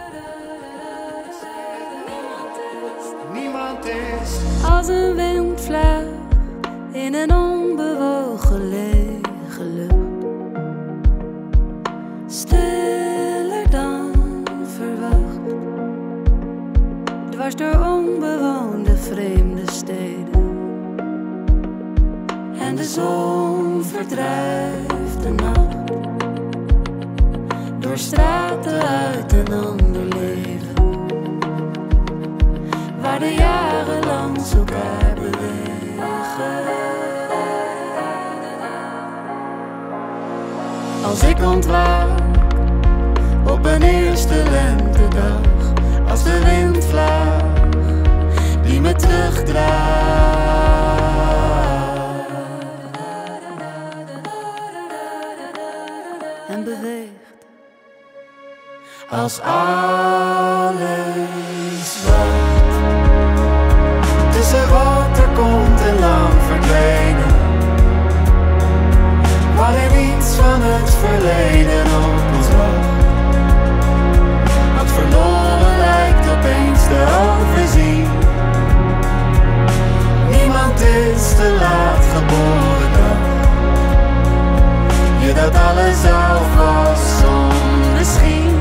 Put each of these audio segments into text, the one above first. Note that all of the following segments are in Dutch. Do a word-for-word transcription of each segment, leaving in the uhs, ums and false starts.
Niemand is als een windvlaag in een onbewogen lege lucht. Stiller dan verwacht, dwars door onbewoonde vreemde steden. En de zon verdrijft de nacht door straten uit een ander leven, waar de jaren langs elkaar bewegen. Als ik ontwaak op een eerste lentedag, als de windvlaag die me terugdraagt en beweegt. Als alles wacht, tussen wat er komt en lang verdwenen, waarin iets van het verleden op ons wacht. Wat verloren lijkt opeens te overzien. Niemand is te laat geboren dan. Je dat alles al was onmisschien.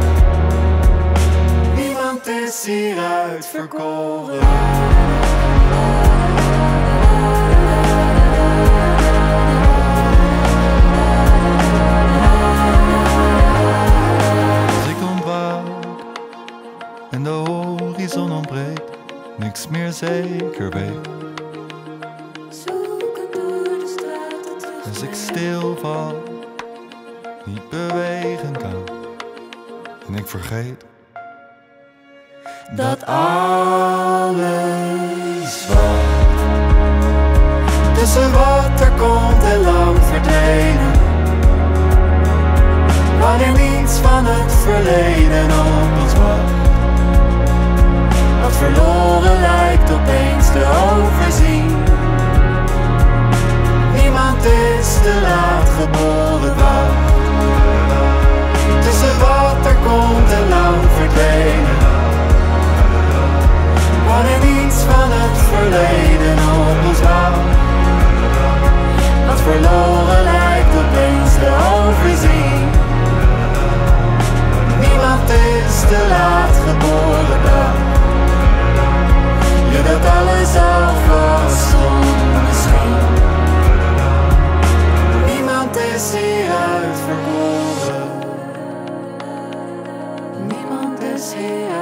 Niemand is hier uitverkoren. En de horizon ontbreekt, niks meer zeker weet. Als ik stilval, niet bewegen kan, en ik vergeet dat alles wacht, tussen wat er komt en lang verdwenen, waarin iets van het verleden op ons wacht. Wat verloren lijkt opeens te overzien. Niemand is te laat geboren wacht. Tussen wat er komt en lang verdwenen, waarin iets van het verleden op ons wacht. Wat verloren lijkt opeens te overzien. Niemand is te laat geboren wacht. Je dat alles al was onmisschien. Niemand is hier uitverkoren. Niemand is hier